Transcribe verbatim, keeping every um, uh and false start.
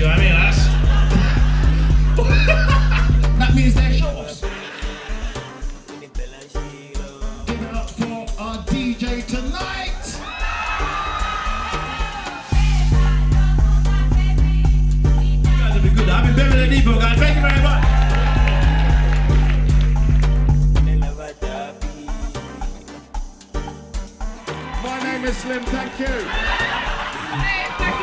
you know what I mean, lads? That means they're shows. Give it up for our D J tonight. You guys will be good. I've been better than people, guys. Thank you very much. My name is Slim, thank you.